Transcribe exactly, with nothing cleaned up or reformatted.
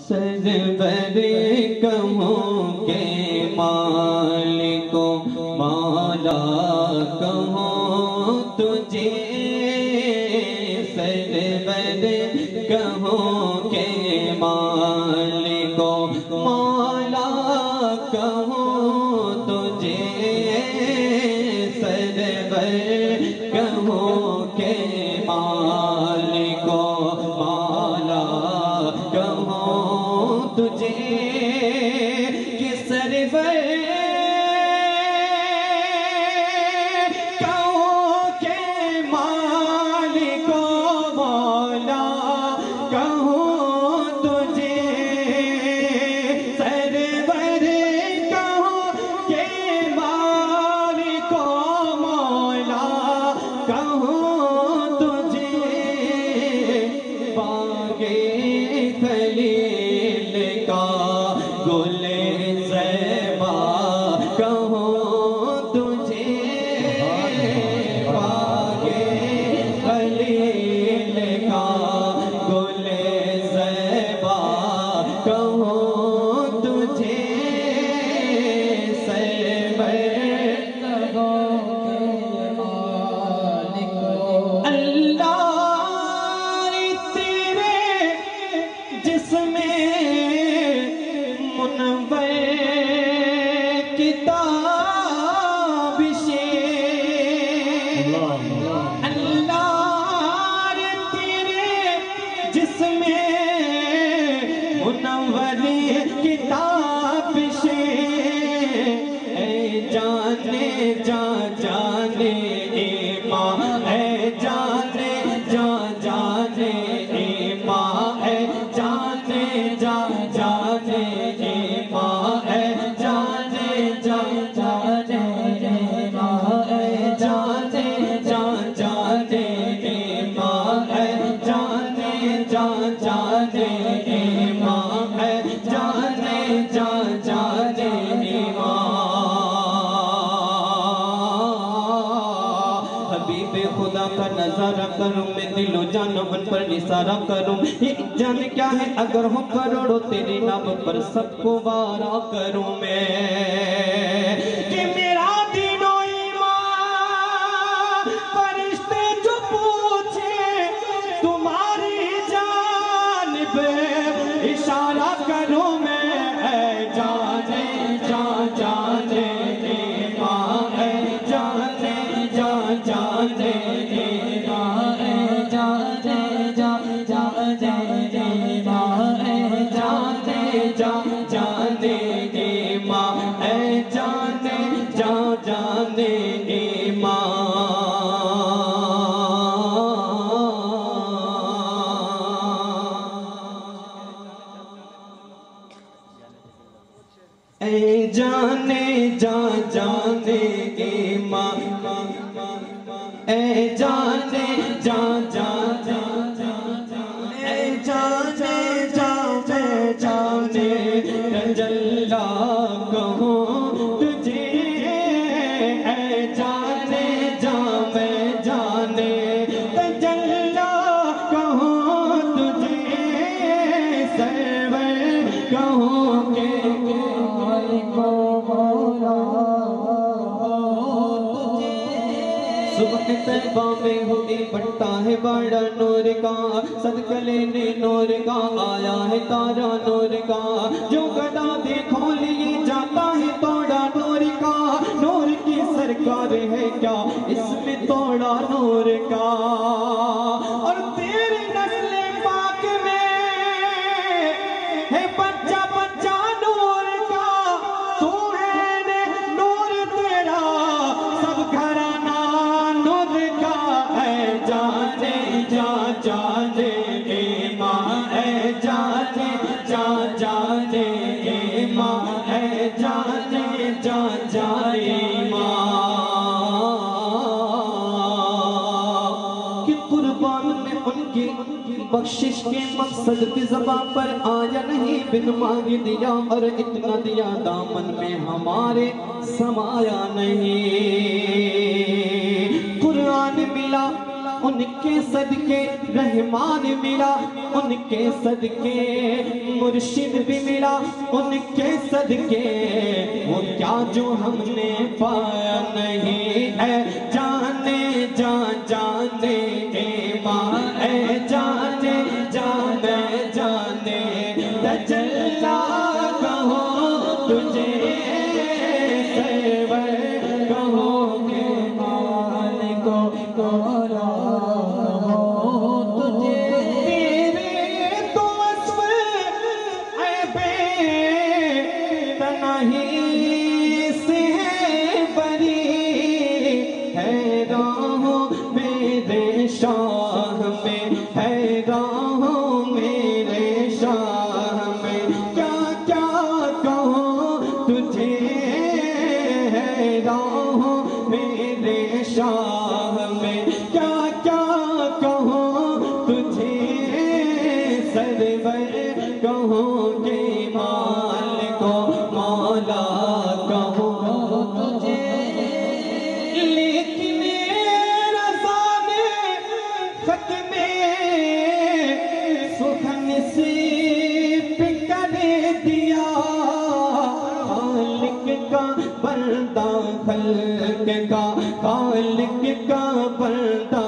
سرور کہوں کے مالک مولا کہوں تجھے، سرور کہوں کے مالک مولا کہوں تجھے، سرور کہوں کے مالک مولا کہوں تجھے، کہ سرور کہوں کے مالک مولا کہوں تجھے، سرور کہوں کے مالک مولا کہوں تجھے، باغِ خلیل کا گل زیبا کہوں تجھے، باغِ خلیل کا گل زیبا کہوں تجھے، سرور اللہ تیرے جسم منور کتابش، اللہ تیرے جسم منور کتابش، اے جانے جا جانے ایمان، اے جانے جا جانے ایمان، اے جانے جا جانے ایمان، اے جانے جا جانے ایمان، اے جانے جا جانے ایمان، اے جانے جا جانے ایمان، اے جانے جا جانے ایمان، حبیب خدا کا نظارہ کروں میں، دل و جان من پر نثارہ کروں، یہ جان کیا ہے اگر ہو کروڑوں تیرے نام پر سب کو وارا کروں میں، کہ میرا دین و ایمان فرشتے جو پوچھے تمہاری جانب اشارہ کروں میں، اے جانے جا جانے ایمان، اے جانے جا جانے ایمان، اے جانے جا جانے ایمان، اے جانے جا جانے ایمان، اے جانے جا جانے ایمان، اے جانے جا جانے ایمان، اے جانے جا جانے، اے جانے جا میں جانے تجلا کہوں تجھے، اے جانے جا میں جانے تجلا کہوں تجھے، سرور کہوں کے صبح طیبہ میں ہوئی بڑھتا ہے بڑا نور کا، صدقہ لینے نور کا آیا ہے تارا نور کا، جو گدا دیکھو لیے جاتا ہے توڑا نور کا، نور کی سرکار ہے کیا اس میں توڑا نور کا، اور تیری نسل پاک میں ہے بچہ بچہ نور کا، تو ہے نور تیرا سب گھرانہ نور کا، اے جانے جا جانے ایمان، اے جانے جا جانے ایمان، اے جانے جا جانے ایمان، کہ قربان میں ان کی بخشش کے مقصد کی زبان پر آیا نہیں، بن مانگ دیا اور اتنا دیا دامن میں ہمارے سمایا نہیں، قرآن ملا ان کے صدقے رحمان ملا، ان کے صدقے مرشد بھی ملا، ان کے صدقے وہ کیا جو ہم نے پایا نہیں ہے، جانے جان جانے ایمان، اے جانے جانے جانے تجلا کہو تجھے سرور کہو کہ مالک کو مولا کہو تجھے، تیرے تو وصف عیب تنہی سے ہے بری، حیران ہوں میرے شاہ میں، حیران ہوں میرے شاہ میں، کیا کیا کہوں تجھے، حیران ہوں میرے شاہ میں، کیا کیا کہوں تجھے سرور کہوں کہ مالک کو مولا کہوں تجھے، لیکن رضا نے خط میں سخن نصیب کر دیا، خالق کا بندہ خلق کا، خالق کا بندہ